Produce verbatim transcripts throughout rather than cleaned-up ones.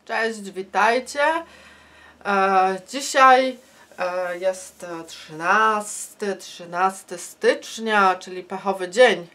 Cześć, witajcie. E, dzisiaj e, jest trzynastego stycznia, czyli pechowy dzień.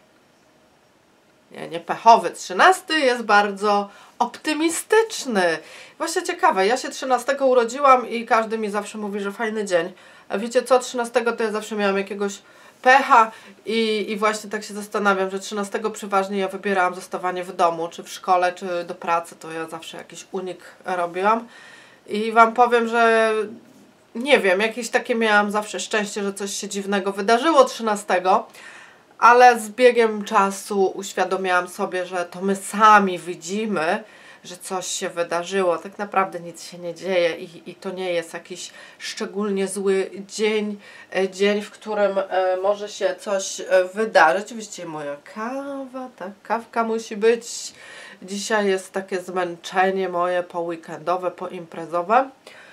Nie, nie pechowy. trzynasty jest bardzo optymistyczny. Właśnie ciekawe, ja się trzynastego urodziłam i każdy mi zawsze mówi, że fajny dzień. A wiecie co, trzynastego to ja zawsze miałam jakiegoś pecha i, i właśnie tak się zastanawiam, że trzynastego przeważnie ja wybierałam zostawanie w domu, czy w szkole, czy do pracy, to ja zawsze jakiś unik robiłam. I wam powiem, że nie wiem, jakieś takie miałam zawsze szczęście, że coś się dziwnego wydarzyło trzynastego, ale z biegiem czasu uświadomiłam sobie, że to my sami widzimy, że coś się wydarzyło. Tak naprawdę nic się nie dzieje i, i to nie jest jakiś szczególnie zły dzień, dzień, w którym e, może się coś e, wydarzyć. Oczywiście moja kawa, tak, kawka musi być. Dzisiaj jest takie zmęczenie moje poweekendowe, poimprezowe.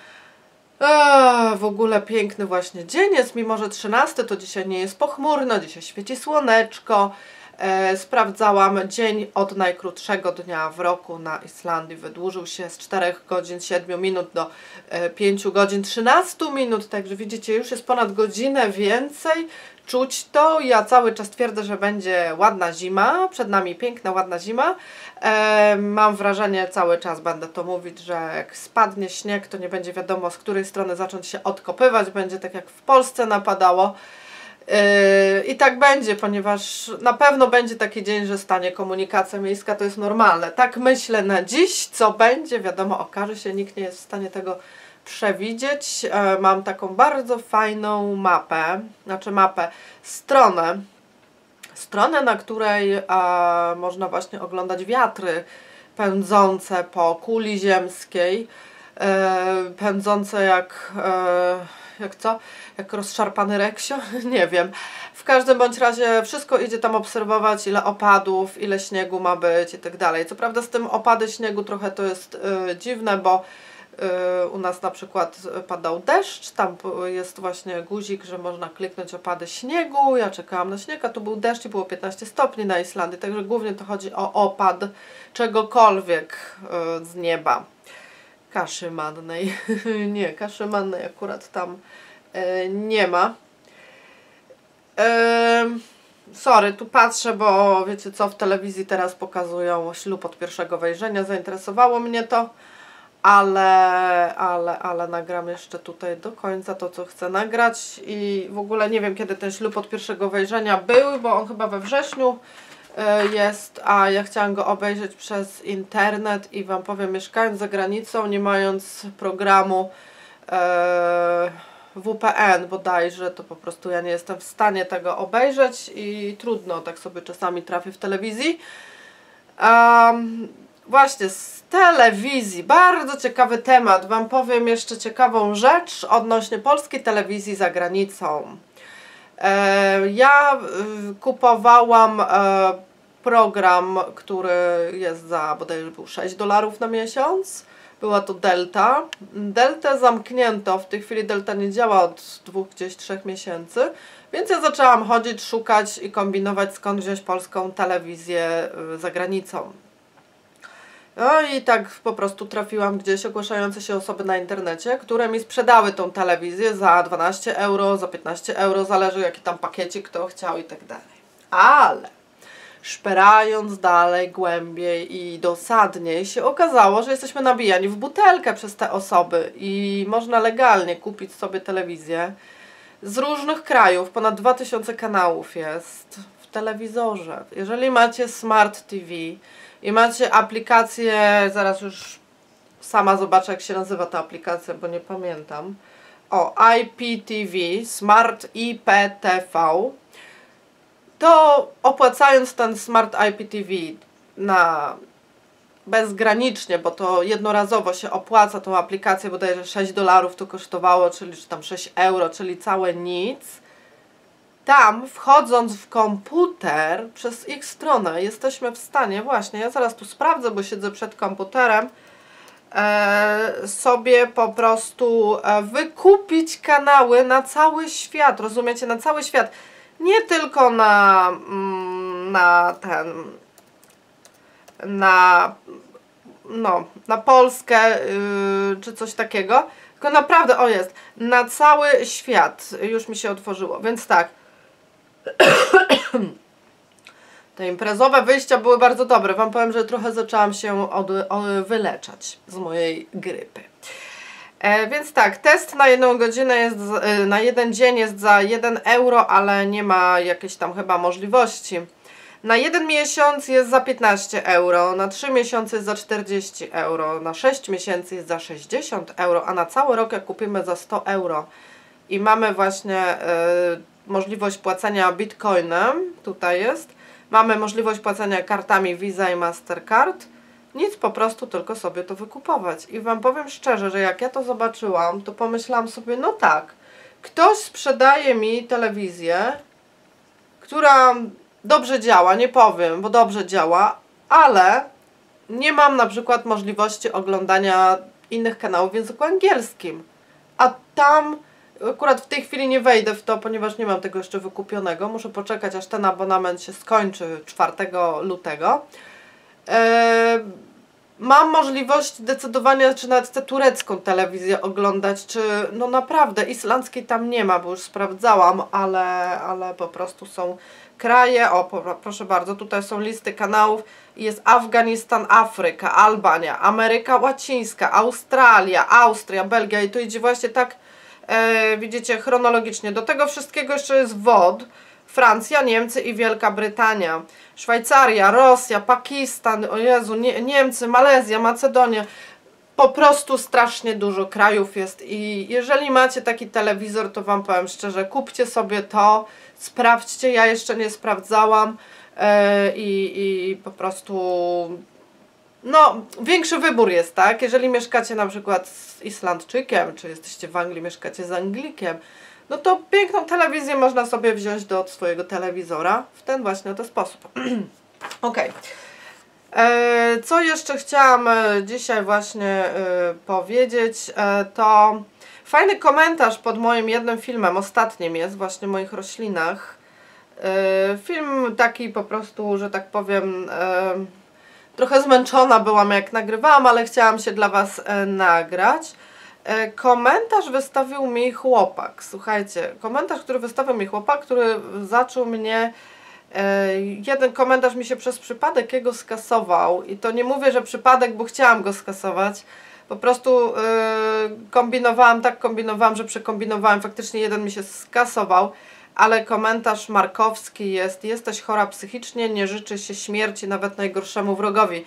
Eee, w ogóle piękny właśnie dzień jest, mimo że trzynasty, to dzisiaj nie jest pochmurno, dzisiaj świeci słoneczko. E, sprawdzałam, dzień od najkrótszego dnia w roku na Islandii wydłużył się z czterech godzin siedmiu minut do e, pięciu godzin trzynastu minut, także widzicie, już jest ponad godzinę więcej, czuć to. Ja cały czas twierdzę, że będzie ładna zima, przed nami piękna, ładna zima. E, mam wrażenie, cały czas będę to mówić, że jak spadnie śnieg, to nie będzie wiadomo, z której strony zacząć się odkopywać, będzie tak jak w Polsce napadało. Yy, I tak będzie, ponieważ na pewno będzie taki dzień, że stanie komunikacja miejska, to jest normalne. Tak myślę na dziś, co będzie, wiadomo, okaże się, nikt nie jest w stanie tego przewidzieć. Yy, mam taką bardzo fajną mapę, znaczy mapę, stronę, stronę, na której yy, można właśnie oglądać wiatry pędzące po kuli ziemskiej, yy, pędzące jak... Yy, jak co? Jak rozszarpany reksio? Nie wiem. W każdym bądź razie wszystko idzie tam obserwować, ile opadów, ile śniegu ma być i tak dalej. Co prawda z tym opady śniegu trochę to jest y, dziwne, bo y, u nas na przykład padał deszcz, tam jest właśnie guzik, że można kliknąć opady śniegu. Ja czekałam na śnieg, a tu był deszcz i było piętnaście stopni na Islandii, także głównie to chodzi o opad czegokolwiek y, z nieba. Kaszy mannej. Nie, kaszy mannej akurat tam e, nie ma. E, sorry, tu patrzę, bo wiecie co, w telewizji teraz pokazują ślub od pierwszego wejrzenia. Zainteresowało mnie to, ale, ale, ale nagram jeszcze tutaj do końca to, co chcę nagrać. I w ogóle nie wiem, kiedy ten ślub od pierwszego wejrzenia był, bo on chyba we wrześniu jest, a ja chciałam go obejrzeć przez internet i wam powiem, mieszkając za granicą, nie mając programu e, W P N bodajże, to po prostu ja nie jestem w stanie tego obejrzeć i trudno, tak sobie czasami trafię w telewizji. Um, właśnie z telewizji, bardzo ciekawy temat, wam powiem jeszcze ciekawą rzecz odnośnie polskiej telewizji za granicą. Ja kupowałam program, który jest za bodajże był sześć dolarów na miesiąc. Była to Delta. Deltę zamknięto, w tej chwili Delta nie działa od dwóch, gdzieś trzech miesięcy, więc ja zaczęłam chodzić, szukać i kombinować, skąd wziąć polską telewizję za granicą. No i tak po prostu trafiłam gdzieś ogłaszające się osoby na internecie, które mi sprzedały tą telewizję za dwanaście euro, za piętnaście euro, zależy jaki tam pakiecik kto chciał i tak dalej. Ale szperając dalej, głębiej i dosadniej się okazało, że jesteśmy nabijani w butelkę przez te osoby i można legalnie kupić sobie telewizję z różnych krajów, ponad dwa tysiące kanałów jest w telewizorze. Jeżeli macie Smart T V i macie aplikację, zaraz już sama zobaczę, jak się nazywa ta aplikacja, bo nie pamiętam. O, I P T V, Smart I P T V, to opłacając ten Smart I P T V na bezgranicznie, bo to jednorazowo się opłaca tą aplikację, bodajże sześć dolarów to kosztowało, czyli czy tam sześć euro, czyli całe nic. Tam, wchodząc w komputer, przez ich stronę jesteśmy w stanie, właśnie, ja zaraz tu sprawdzę, bo siedzę przed komputerem, e, sobie po prostu e, wykupić kanały na cały świat, rozumiecie, na cały świat. Nie tylko na, mm, na ten, na no, na Polskę yy, czy coś takiego, tylko naprawdę, o jest, na cały świat już mi się otworzyło, więc tak. Te imprezowe wyjścia były bardzo dobre. Wam powiem, że trochę zaczęłam się od, od, wyleczać z mojej grypy. E, więc tak, test na jedną godzinę jest, e, na jeden dzień jest za jeden euro, ale nie ma jakiejś tam chyba możliwości. Na jeden miesiąc jest za piętnaście euro, na trzy miesiące jest za czterdzieści euro, na sześć miesięcy jest za sześćdziesiąt euro, a na cały rok jak kupimy za sto euro i mamy właśnie e, możliwość płacenia bitcoinem, tutaj jest, mamy możliwość płacenia kartami Visa i Mastercard, nic, po prostu tylko sobie to wykupować. I Wam powiem szczerze, że jak ja to zobaczyłam, to pomyślałam sobie, no tak, ktoś sprzedaje mi telewizję, która dobrze działa, nie powiem, bo dobrze działa, ale nie mam na przykład możliwości oglądania innych kanałów w języku angielskim. A tam akurat w tej chwili nie wejdę w to, ponieważ nie mam tego jeszcze wykupionego. Muszę poczekać, aż ten abonament się skończy czwartego lutego. Eee, mam możliwość decydowania, czy nawet tę turecką telewizję oglądać, czy no naprawdę islandzkiej tam nie ma, bo już sprawdzałam, ale, ale po prostu są kraje, o proszę bardzo, tutaj są listy kanałów, jest Afganistan, Afryka, Albania, Ameryka Łacińska, Australia, Austria, Belgia i tu idzie właśnie tak, e, widzicie, chronologicznie. Do tego wszystkiego jeszcze jest W O D, Francja, Niemcy i Wielka Brytania, Szwajcaria, Rosja, Pakistan, o Jezu, Nie Niemcy, Malezja, Macedonia. Po prostu strasznie dużo krajów jest i jeżeli macie taki telewizor, to Wam powiem szczerze, kupcie sobie to, sprawdźcie, ja jeszcze nie sprawdzałam yy, i, i po prostu no, większy wybór jest, tak? Jeżeli mieszkacie na przykład z Islandczykiem, czy jesteście w Anglii, mieszkacie z Anglikiem, no to piękną telewizję można sobie wziąć do swojego telewizora w ten właśnie oto sposób. Ok. Co jeszcze chciałam dzisiaj właśnie powiedzieć, to fajny komentarz pod moim jednym filmem, ostatnim jest właśnie o moich roślinach. Film taki po prostu, że tak powiem, trochę zmęczona byłam jak nagrywałam, ale chciałam się dla Was nagrać. Komentarz wystawił mi chłopak, słuchajcie, komentarz, który wystawił mi chłopak, który zaczął mnie, jeden komentarz mi się przez przypadek jego skasował i to nie mówię, że przypadek, bo chciałam go skasować, po prostu kombinowałam, tak kombinowałam, że przekombinowałam, faktycznie jeden mi się skasował, ale komentarz markowski jest: jesteś chora psychicznie, nie życzy się śmierci nawet najgorszemu wrogowi.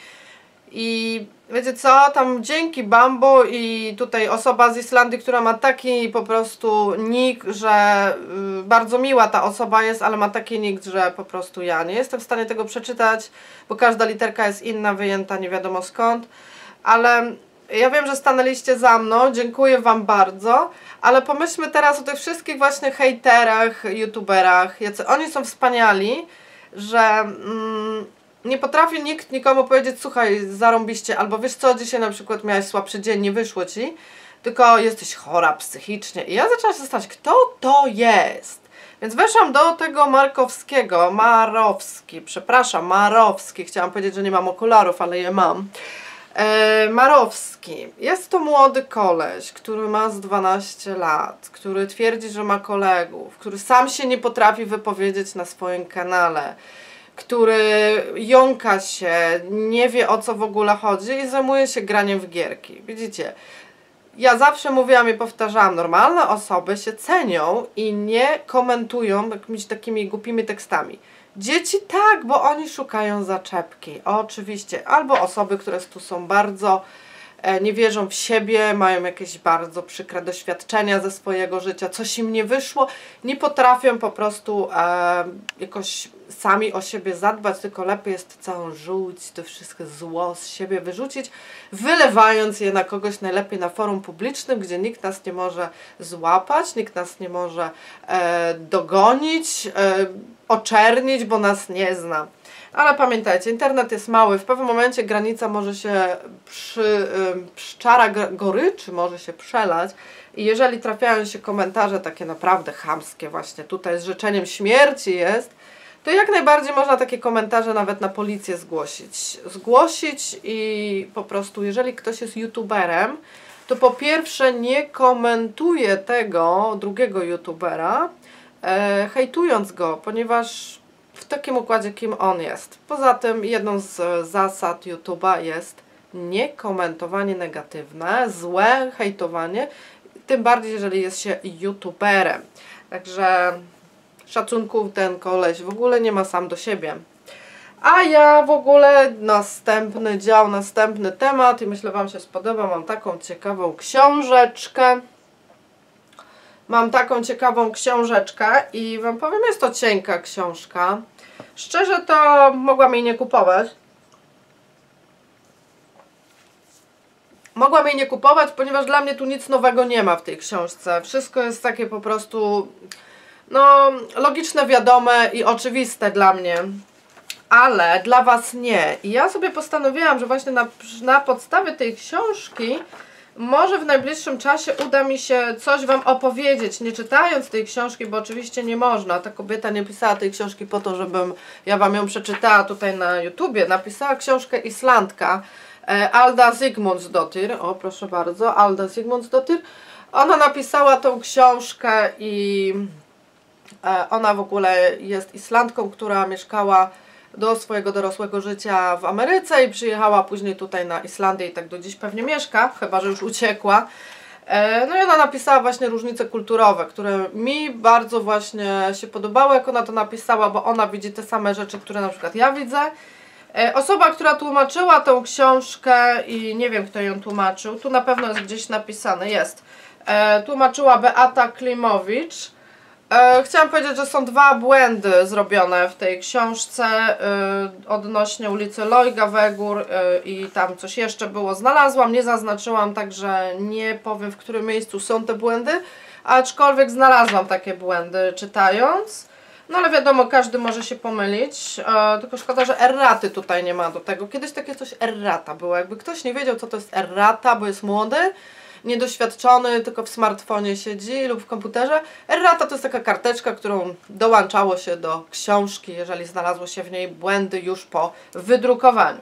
I wiecie co, tam dzięki Bambo i tutaj osoba z Islandii, która ma taki po prostu nick, że y, bardzo miła ta osoba jest, ale ma taki nick, że po prostu ja nie jestem w stanie tego przeczytać, bo każda literka jest inna, wyjęta nie wiadomo skąd, ale ja wiem, że stanęliście za mną, dziękuję Wam bardzo, ale pomyślmy teraz o tych wszystkich właśnie hejterach, youtuberach, jacy oni są wspaniali, że mm, nie potrafi nikt nikomu powiedzieć: słuchaj, zarąbiście, albo wiesz co, dzisiaj na przykład miałeś słabszy dzień, nie wyszło Ci, tylko jesteś chora psychicznie. I ja zaczęłam się zastanawiać, kto to jest. Więc weszłam do tego Markowskiego, Marowski, przepraszam, Marowski, chciałam powiedzieć, że nie mam okularów, ale je mam. E, Marowski. Jest to młody koleś, który ma z dwanaście lat, który twierdzi, że ma kolegów, który sam się nie potrafi wypowiedzieć na swoim kanale, który jąka się, nie wie o co w ogóle chodzi i zajmuje się graniem w gierki. Widzicie, ja zawsze mówiłam i powtarzałam, normalne osoby się cenią i nie komentują jakimiś takimi głupimi tekstami. Dzieci tak, bo oni szukają zaczepki, oczywiście, albo osoby, które tu są bardzo, e, nie wierzą w siebie, mają jakieś bardzo przykre doświadczenia ze swojego życia, coś im nie wyszło, nie potrafią po prostu e, jakoś sami o siebie zadbać, tylko lepiej jest całą żółć, to wszystko zło z siebie wyrzucić, wylewając je na kogoś, najlepiej na forum publicznym, gdzie nikt nas nie może złapać, nikt nas nie może e, dogonić, e, oczernić, bo nas nie zna. Ale pamiętajcie, internet jest mały, w pewnym momencie granica może się przy, pszczara goryczy, może się przelać i jeżeli trafiają się komentarze takie naprawdę chamskie, właśnie tutaj z życzeniem śmierci jest, to jak najbardziej można takie komentarze nawet na policję zgłosić. Zgłosić i po prostu, jeżeli ktoś jest youtuberem, to po pierwsze nie komentuje tego drugiego youtubera, e, hejtując go, ponieważ w takim układzie, kim on jest. Poza tym jedną z zasad YouTube'a jest nie komentowanie negatywne, złe hejtowanie, tym bardziej, jeżeli jest się youtuberem. Także szacunków ten koleś w ogóle nie ma sam do siebie. A ja w ogóle następny dział, następny temat i myślę Wam się spodoba. Mam taką ciekawą książeczkę. Mam taką ciekawą książeczkę i Wam powiem, jest to cienka książka. Szczerze to mogłam jej nie kupować. Mogłam jej nie kupować, ponieważ dla mnie tu nic nowego nie ma w tej książce. Wszystko jest takie po prostu no, logiczne, wiadome i oczywiste dla mnie. Ale dla Was nie. I ja sobie postanowiłam, że właśnie na, na podstawie tej książki może w najbliższym czasie uda mi się coś Wam opowiedzieć, nie czytając tej książki, bo oczywiście nie można. Ta kobieta nie pisała tej książki po to, żebym ja Wam ją przeczytała tutaj na YouTubie. Napisała książkę Islandka, Alda Sigmundsdóttir. O, proszę bardzo, Alda Sigmundsdóttir. Ona napisała tą książkę i ona w ogóle jest Islandką, która mieszkała do swojego dorosłego życia w Ameryce i przyjechała później tutaj na Islandię i tak do dziś pewnie mieszka, chyba że już uciekła. No i ona napisała właśnie różnice kulturowe, które mi bardzo właśnie się podobały, jak ona to napisała, bo ona widzi te same rzeczy, które na przykład ja widzę. Osoba, która tłumaczyła tą książkę i nie wiem, kto ją tłumaczył, tu na pewno jest gdzieś napisane, jest. Tłumaczyła Beata Klimowicz. Chciałam powiedzieć, że są dwa błędy zrobione w tej książce yy, odnośnie ulicy Lojga Wegór yy, i tam coś jeszcze było. Znalazłam, nie zaznaczyłam, także nie powiem, w którym miejscu są te błędy, aczkolwiek znalazłam takie błędy czytając. No ale wiadomo, każdy może się pomylić, yy, tylko szkoda, że erraty tutaj nie ma do tego. Kiedyś takie coś errata było, jakby ktoś nie wiedział, co to jest errata, bo jest młody, niedoświadczony, tylko w smartfonie siedzi lub w komputerze. Errata to jest taka karteczka, którą dołączało się do książki, jeżeli znalazło się w niej błędy już po wydrukowaniu.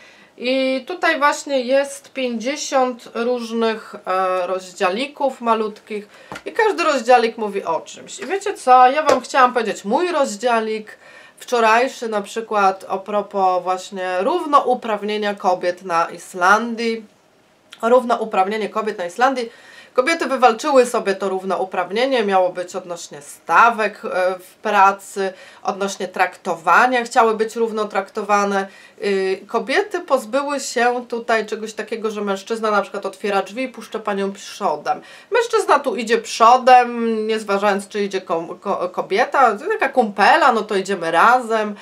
I tutaj właśnie jest pięćdziesiąt różnych e, rozdziałików malutkich i każdy rozdziałik mówi o czymś. I wiecie co, ja Wam chciałam powiedzieć mój rozdziałik wczorajszy na przykład a propos właśnie równouprawnienia kobiet na Islandii. Równouprawnienie kobiet na Islandii. Kobiety wywalczyły sobie to równouprawnienie, miało być odnośnie stawek w pracy, odnośnie traktowania, chciały być równo traktowane. Kobiety pozbyły się tutaj czegoś takiego, że mężczyzna na przykład otwiera drzwi i puszcza panią przodem. Mężczyzna tu idzie przodem, nie zważając, czy idzie kobieta, taka kumpela, no to idziemy razem.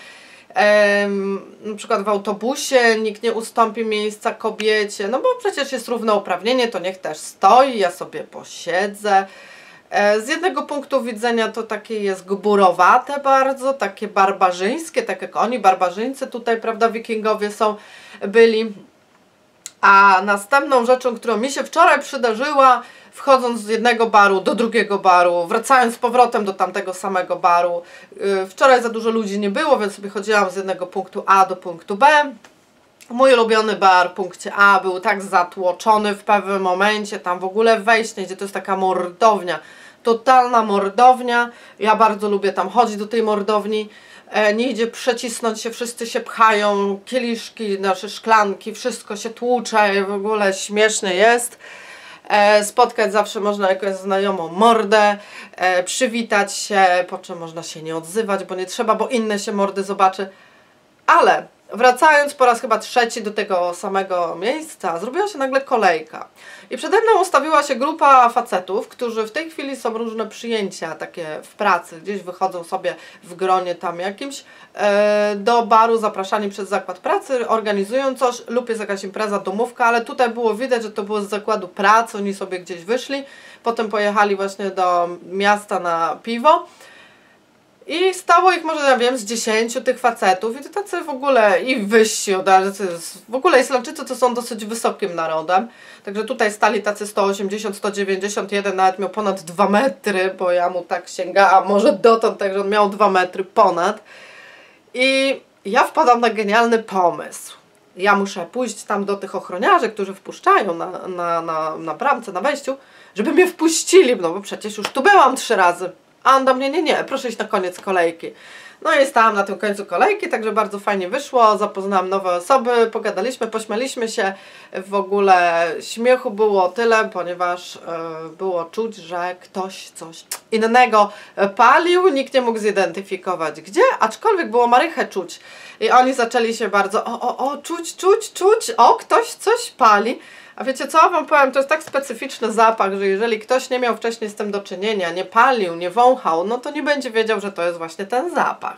Um, na przykład w autobusie nikt nie ustąpi miejsca kobiecie, no bo przecież jest równouprawnienie, to niech też stoi, ja sobie posiedzę. E, z jednego punktu widzenia to takie jest gburowate bardzo, takie barbarzyńskie, tak jak oni, barbarzyńcy tutaj, prawda, wikingowie są, byli. A następną rzeczą, którą mi się wczoraj przydarzyła, wchodząc z jednego baru do drugiego baru, wracając z powrotem do tamtego samego baru. Wczoraj za dużo ludzi nie było, więc sobie chodziłam z jednego punktu A do punktu B. Mój ulubiony bar w punkcie A był tak zatłoczony w pewnym momencie, tam w ogóle wejść nie idzie, to jest taka mordownia, totalna mordownia. Ja bardzo lubię tam chodzić do tej mordowni. Nie idzie przecisnąć się, wszyscy się pchają, kieliszki, nasze szklanki, wszystko się tłucze, w ogóle śmiesznie jest. Spotkać zawsze można jakąś znajomą mordę, przywitać się, po czym można się nie odzywać, bo nie trzeba, bo inne się mordy zobaczy. Ale wracając po raz chyba trzeci do tego samego miejsca, zrobiła się nagle kolejka. I przede mną ustawiła się grupa facetów, którzy w tej chwili są różne przyjęcia takie w pracy, gdzieś wychodzą sobie w gronie tam jakimś e, do baru, zapraszani przez zakład pracy, organizują coś lub jest jakaś impreza, domówka, ale tutaj było widać, że to było z zakładu pracy, oni sobie gdzieś wyszli, potem pojechali właśnie do miasta na piwo. I stało ich może, ja wiem, z dziesięciu tych facetów i to tacy w ogóle i wyżsi, w ogóle Islandczycy to są dosyć wysokim narodem, także tutaj stali tacy sto osiemdziesiąt, sto dziewięćdziesiąt, jeden nawet miał ponad dwa metry, bo ja mu tak sięgałam, może dotąd, także on miał dwa metry ponad. I ja wpadam na genialny pomysł. Ja muszę pójść tam do tych ochroniarzy, którzy wpuszczają na, na, na, na bramce, na wejściu, żeby mnie wpuścili, no bo przecież już tu byłam trzy razy. A on do mnie, nie, nie, proszę iść na koniec kolejki. No i stałam na tym końcu kolejki, także bardzo fajnie wyszło, zapoznałam nowe osoby, pogadaliśmy, pośmialiśmy się, w ogóle śmiechu było tyle, ponieważ y, było czuć, że ktoś coś innego palił, nikt nie mógł zidentyfikować gdzie, aczkolwiek było marychę czuć i oni zaczęli się bardzo, o, o, o, czuć, czuć, czuć, o, ktoś coś pali. A wiecie co wam powiem, to jest tak specyficzny zapach, że jeżeli ktoś nie miał wcześniej z tym do czynienia, nie palił, nie wąchał, no to nie będzie wiedział, że to jest właśnie ten zapach.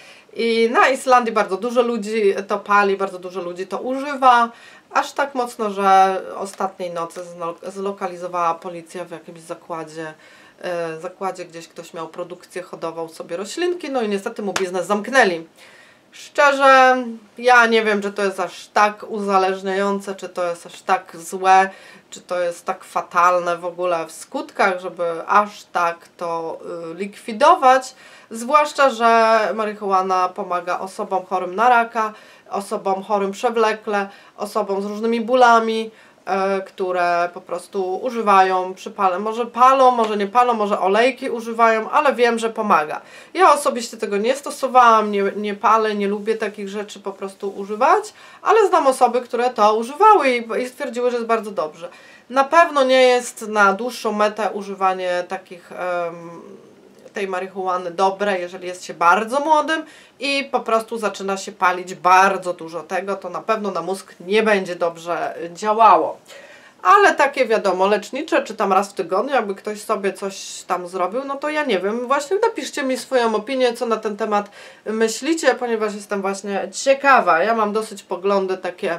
I na Islandii bardzo dużo ludzi to pali, bardzo dużo ludzi to używa, aż tak mocno, że ostatniej nocy zlokalizowała policja w jakimś zakładzie, yy, zakładzie gdzieś ktoś miał produkcję, hodował sobie roślinki, no i niestety mu biznes zamknęli. Szczerze, ja nie wiem, czy to jest aż tak uzależniające, czy to jest aż tak złe, czy to jest tak fatalne w ogóle w skutkach, żeby aż tak to y, likwidować. Zwłaszcza, że marihuana pomaga osobom chorym na raka, osobom chorym przewlekle, osobom z różnymi bólami, które po prostu używają przy pale. Może palą, może nie palą, może olejki używają, ale wiem, że pomaga. Ja osobiście tego nie stosowałam, nie, nie palę, nie lubię takich rzeczy po prostu używać, ale znam osoby, które to używały i, i stwierdziły, że jest bardzo dobrze. Na pewno nie jest na dłuższą metę używanie takich um, tej marihuany dobre, jeżeli jest się bardzo młodym i po prostu zaczyna się palić bardzo dużo tego, to na pewno na mózg nie będzie dobrze działało. Ale takie wiadomo, lecznicze, czy tam raz w tygodniu, jakby ktoś sobie coś tam zrobił, no to ja nie wiem, właśnie napiszcie mi swoją opinię, co na ten temat myślicie, ponieważ jestem właśnie ciekawa. Ja mam dosyć poglądy takie,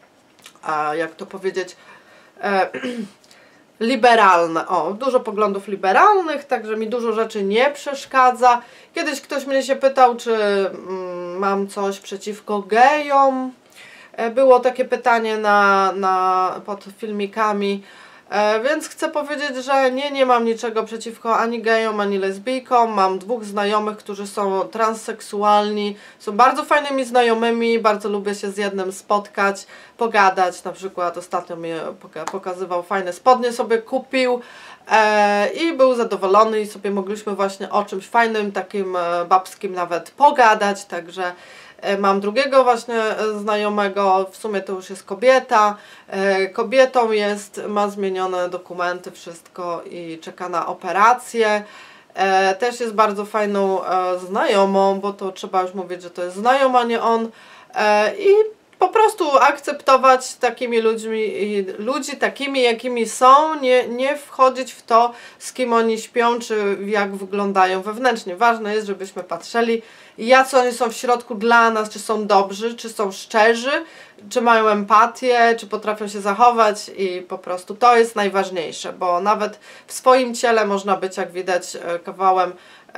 a jak to powiedzieć, e, liberalne. O, dużo poglądów liberalnych, także mi dużo rzeczy nie przeszkadza. Kiedyś ktoś mnie się pytał, czy mm, mam coś przeciwko gejom. Było takie pytanie na, na, pod filmikami, e, więc chcę powiedzieć, że nie, nie mam niczego przeciwko ani gejom, ani lesbijkom. Mam dwóch znajomych, którzy są transseksualni, są bardzo fajnymi znajomymi, bardzo lubię się z jednym spotkać, pogadać. Na przykład ostatnio mi pokazywał fajne spodnie, sobie kupił e, i był zadowolony i sobie mogliśmy właśnie o czymś fajnym, takim e, babskim nawet pogadać, także mam drugiego właśnie znajomego, w sumie to już jest kobieta. Kobietą jest, ma zmienione dokumenty, wszystko i czeka na operację. Też jest bardzo fajną znajomą, bo to trzeba już mówić, że to jest znajoma, nie on. I po prostu akceptować takimi ludźmi, ludzi takimi, jakimi są, nie, nie wchodzić w to, z kim oni śpią, czy jak wyglądają wewnętrznie. Ważne jest, żebyśmy patrzyli, jacy oni są w środku dla nas, czy są dobrzy, czy są szczerzy, czy mają empatię, czy potrafią się zachować i po prostu to jest najważniejsze, bo nawet w swoim ciele można być, jak widać, kawałem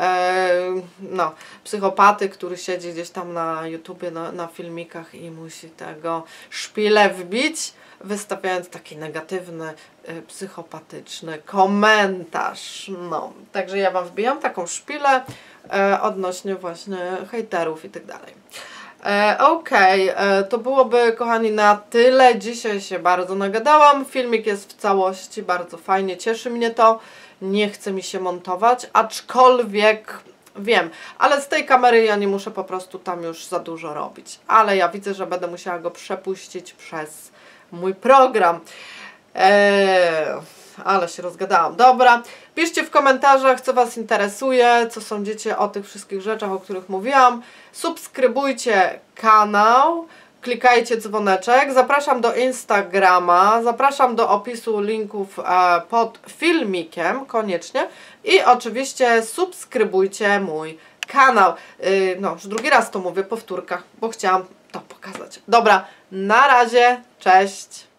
no, psychopaty, który siedzi gdzieś tam na YouTubie, na, na filmikach i musi tego szpilę wbić, wystawiając taki negatywny, psychopatyczny komentarz. No, także ja wam wbijam taką szpilę odnośnie właśnie hejterów i tak dalej. Okej, okay. To byłoby, kochani, na tyle. Dzisiaj się bardzo nagadałam. Filmik jest w całości bardzo fajnie, cieszy mnie to. Nie chce mi się montować, aczkolwiek wiem, ale z tej kamery ja nie muszę po prostu tam już za dużo robić. Ale ja widzę, że będę musiała go przepuścić przez mój program. Eee, ale się rozgadałam. Dobra, piszcie w komentarzach, co was interesuje, co sądzicie o tych wszystkich rzeczach, o których mówiłam. Subskrybujcie kanał. Klikajcie dzwoneczek, zapraszam do Instagrama, zapraszam do opisu linków e, pod filmikiem koniecznie i oczywiście subskrybujcie mój kanał. Yy, no, już drugi raz to mówię, powtórka, bo chciałam to pokazać. Dobra, na razie, cześć!